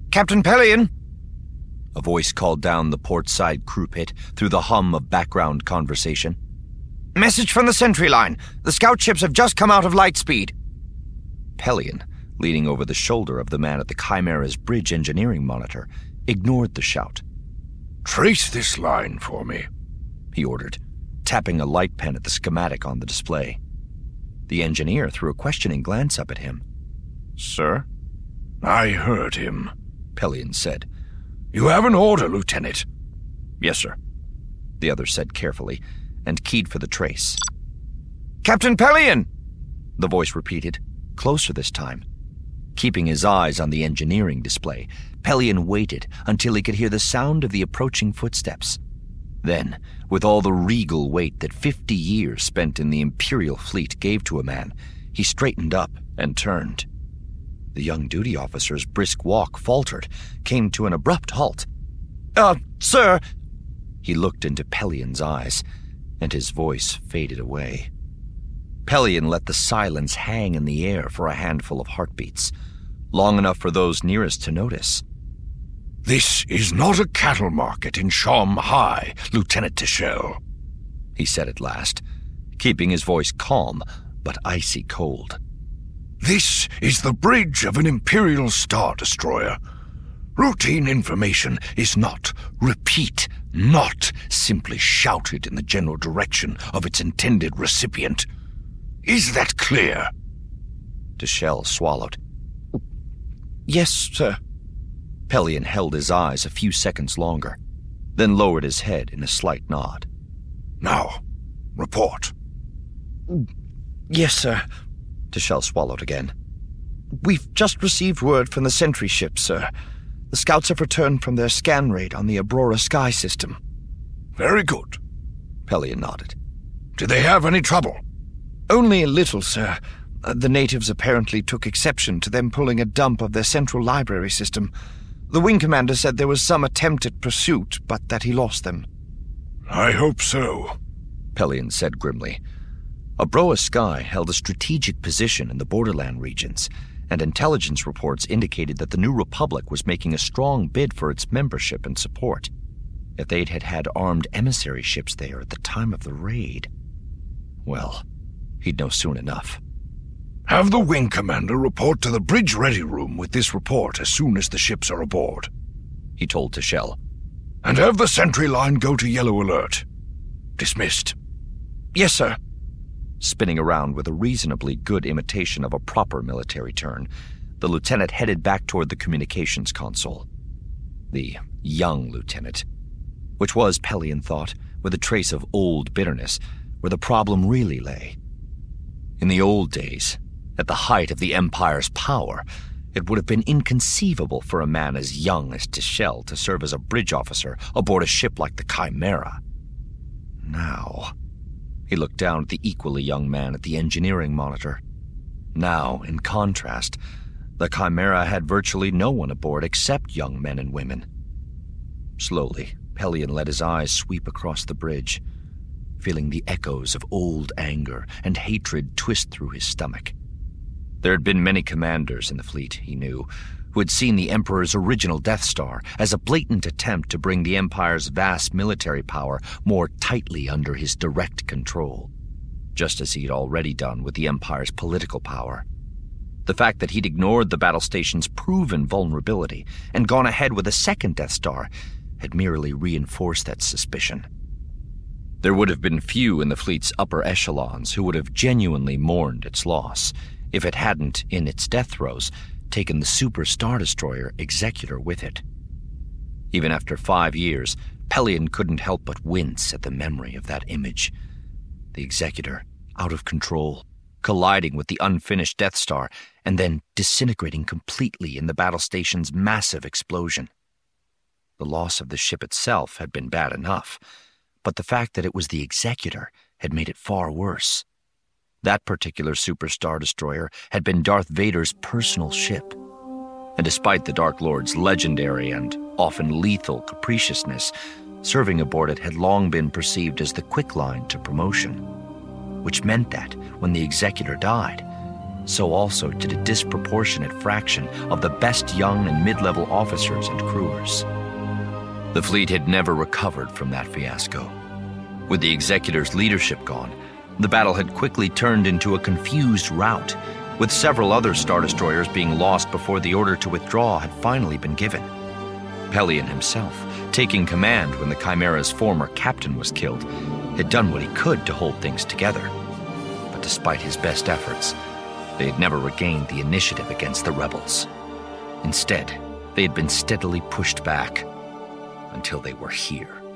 Captain Pelion! A voice called down the port-side crew pit through the hum of background conversation. Message from the sentry line. The scout ships have just come out of light speed. Pelion, leaning over the shoulder of the man at the Chimera's bridge engineering monitor, ignored the shout. Trace this line for me, he ordered, tapping a light pen at the schematic on the display. The engineer threw a questioning glance up at him. Sir? I heard him, Pelion said. You have an order, Lieutenant. Yes, sir, the other said carefully, and keyed for the trace. Captain Pelion! The voice repeated, closer this time. Keeping his eyes on the engineering display, Pelion waited until he could hear the sound of the approaching footsteps. Then, with all the regal weight that 50 years spent in the Imperial fleet gave to a man, he straightened up and turned. The young duty officer's brisk walk faltered, came to an abrupt halt. Sir! He looked into Pelion's eyes, and his voice faded away. Pelion let the silence hang in the air for a handful of heartbeats, long enough for those nearest to notice. This is not a cattle market in Shanghai, Lieutenant Tichel, he said at last, keeping his voice calm but icy cold. This is the bridge of an Imperial Star Destroyer. Routine information is not simply shouted in the general direction of its intended recipient. Is that clear? Tichel swallowed. Yes, sir. Pelion held his eyes a few seconds longer, then lowered his head in a slight nod. Now, report. Yes, sir. Tichel swallowed again. We've just received word from the sentry ship, sir. The scouts have returned from their scan raid on the Aurora sky system. Very good. Pelion nodded. Did they have any trouble? Only a little, sir. The natives apparently took exception to them pulling a dump of their central library system. The wing commander said there was some attempt at pursuit, but that he lost them. I hope so, Pelion said grimly. Aurora Sky held a strategic position in the borderland regions, and intelligence reports indicated that the New Republic was making a strong bid for its membership and support. If they'd had armed emissary ships there at the time of the raid, well, he'd know soon enough. Have the wing commander report to the bridge ready room with this report as soon as the ships are aboard, he told Tichel. And have the sentry line go to yellow alert. Dismissed. Yes, sir. Spinning around with a reasonably good imitation of a proper military turn, the lieutenant headed back toward the communications console. The young lieutenant, which was, Pelion thought, with a trace of old bitterness, where the problem really lay. In the old days, at the height of the Empire's power, it would have been inconceivable for a man as young as Tichel to serve as a bridge officer aboard a ship like the Chimera. Now, he looked down at the equally young man at the engineering monitor. Now, in contrast, the Chimera had virtually no one aboard except young men and women. Slowly, Pelion let his eyes sweep across the bridge, feeling the echoes of old anger and hatred twist through his stomach. There had been many commanders in the fleet, he knew, who had seen the Emperor's original Death Star as a blatant attempt to bring the Empire's vast military power more tightly under his direct control, just as he'd already done with the Empire's political power. The fact that he'd ignored the battle station's proven vulnerability and gone ahead with a second Death Star had merely reinforced that suspicion. There would have been few in the fleet's upper echelons who would have genuinely mourned its loss if it hadn't, in its death throes, taken the Super Star Destroyer Executor with it. Even after 5 years, Pelion couldn't help but wince at the memory of that image. The Executor, out of control, colliding with the unfinished Death Star, and then disintegrating completely in the battle station's massive explosion. The loss of the ship itself had been bad enough, but the fact that it was the Executor had made it far worse. That particular Super Star Destroyer had been Darth Vader's personal ship, and despite the Dark Lord's legendary and often lethal capriciousness, serving aboard it had long been perceived as the quick line to promotion, which meant that, when the Executor died, so also did a disproportionate fraction of the best young and mid-level officers and crewers. The fleet had never recovered from that fiasco. With the Executor's leadership gone, the battle had quickly turned into a confused rout, with several other Star Destroyers being lost before the order to withdraw had finally been given. Pelion himself, taking command when the Chimera's former captain was killed, had done what he could to hold things together. But despite his best efforts, they had never regained the initiative against the rebels. Instead, they had been steadily pushed back until they were here.